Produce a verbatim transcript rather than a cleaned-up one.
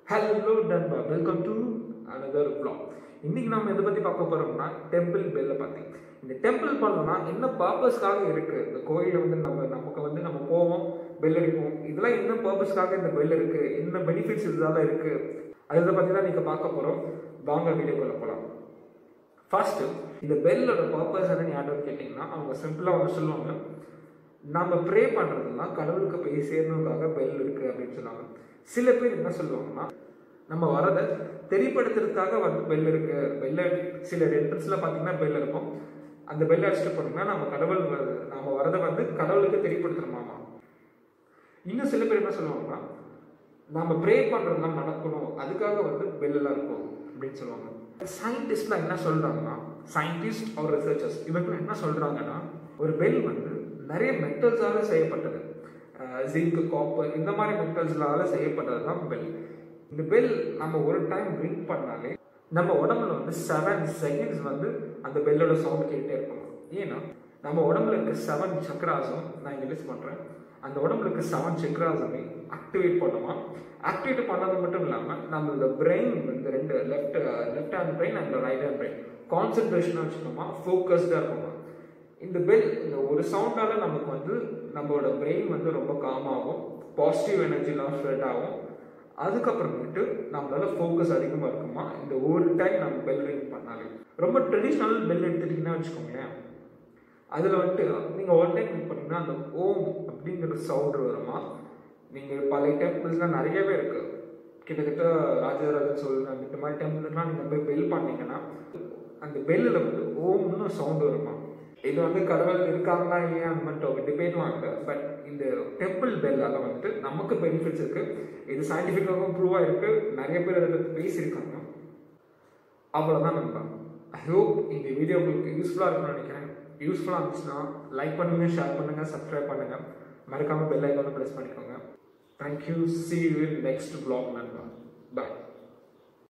Hello Danba, welcome to another vlog. இன்னைக்கு நாம எதை பத்தி பார்க்க போறோம்னா டெம்பிள் பெல்ல பத்தி. இந்த டெம்பிள் பண்ணா என்ன பர்பஸ்க்காக இருக்கு? இந்த கோயில்ல வந்து நம்ம நமக்கு வந்து நம்ம போவோம், பெல் அடிப்போம். இதெல்லாம் என்ன பர்பஸ்க்காக இந்த பெல் இருக்கு? என்ன பெனிஃபிட்ஸ் இதனால இருக்கு? அதை பத்தி தான் நீங்க பார்க்க போறோம். வாங்க வீடியோக்குள்ள போலாம். ஃபர்ஸ்ட் இந்த பெல்லோட பர்பஸ் என்னன்னு யாரும் கேட்டீங்கன்னா அவங்க சிம்பிளா வந்து சொல்லுவாங்க, நம்ம ப்ரே பண்றதுன்னா கடவுளுக்கு போய் சேரணுக்காக பெல் இருக்கு அப்படின்னு சொன்னாங்க. சில பேர் என்ன சொல்லுவாங்கன்னா நம்ம வரதை தெரியப்படுத்துறதுக்காக வந்து பெல் இருக்கு. பெல்ல சில என்ட்ரன்ஸ்ல பாத்தீங்கன்னா பெல் இருக்கும். அந்த பெல் அடிச்சுட்டு போனோம்னா நம்ம கடவுள் நம்ம வரதை வந்து கடவுளுக்கு தெரியப்படுத்துறோமாமா. இன்னும் சில பேர் என்ன சொல்லுவாங்கன்னா நம்ம ப்ரே பண்றதுலாம் நடக்கணும், அதுக்காக வந்து பெல் எல்லாம் இருக்கும் அப்படின்னு சொல்லுவாங்க. சயின்டிஸ்ட்லாம் என்ன சொல்றாங்கன்னா, சயின்டிஸ்ட் ஆர் ரிசர்ச்சர்ஸ் இவங்க என்ன சொல்றாங்கன்னா, ஒரு பெல் வந்து நிறைய மெட்டல்ஸால செய்யப்பட்டது. ஜிங்க், காப்பர் இந்த மாதிரி மெட்டல்ஸ்னால செய்யப்பட்டது தான் பெல். இந்த பெல் நம்ம ஒரு டைம் ரிங் பண்ணாலே நம்ம உடம்புல வந்து செவன் செகண்ட்ஸ் வந்து அந்த பெல்லோட சவுண்ட் கேட்டே இருக்கணும். ஏன்னா நம்ம உடம்புல இருக்க செவன் சக்கராஸும் நான் இங்க லிஸ்ட் பண்றேன். அந்த உடம்புல இருக்க செவன் சக்கராஸுமே ஆக்டிவேட் பண்ணுமா. ஆக்டிவேட் பண்ணது மட்டும் இல்லாம நம்மளோட பிரெயின் வந்து ரெண்டு left left hand brain and right hand brain கான்சென்ட்ரேஷனா வச்சுக்கோமா, ஃபோக்கஸ்டா இருக்குமா. இந்த பெல் இந்த ஒரு சவுண்டால நமக்கு வந்து நம்மளோட பிரெயின் வந்து ரொம்ப காம் ஆகும், பாசிட்டிவ் எனர்ஜிலாம் ஸ்ப்ரெட் ஆகும். அதுக்கப்புறமேட்டு நம்மளால ஃபோக்கஸ் அதிகமாக இருக்குமா இந்த ஒரு டைம் நம்ம பெல் ரிங் பண்ணாலே. ரொம்ப ட்ரெடிஷ்னல் பெல் எடுத்துட்டீங்கன்னா வச்சுக்கோங்களேன், அதில் வந்துட்டு நீங்கள் ஒரு டைம் ரிங் பண்ணீங்கன்னா அந்த ஓம் அப்படிங்கிற சவுண்ட் வருமா. நீங்கள் பழைய டெம்பிள்ஸ்லாம் நிறையவே இருக்கு, கிட்டத்தட்ட ராஜராஜன் சோழன் அந்த மாதிரி டெம்பிள்ஸ்லாம் நீங்கள் போய் பெல் பண்ணீங்கன்னா அந்த பெல்லில் வந்து ஓம்னு சவுண்ட் வருமா. இது வந்து கடவுள் இருக்காங்களா இல்லையா அந்த மாதிரி டிபேட்லாம் இருக்கு. பட் இந்த டெம்பிள் பெல்லால வந்துட்டு நமக்கு பெனிஃபிட்ஸ் இருக்கு. இது சயின்டிஃபிக்காகவும் ப்ரூவா இருக்கு, நிறைய பேர் அதை பற்றி பேசியிருக்காங்க. அவ்வளோதான் நண்பா. ஐ ஹோப் இந்த வீடியோ உங்களுக்கு யூஸ்ஃபுல்லாக இருக்கும்னு நினைக்கிறேன். யூஸ்ஃபுல்லாக இருந்துச்சுன்னா லைக் பண்ணுங்க, ஷேர் பண்ணுங்க, சப்ஸ்கிரைப் பண்ணுங்க, மறக்காம பெல் ஐக்கானை ப்ரெஸ் பண்ணிக்கோங்க. Thank you. See you in next vlog நண்பா. Bye.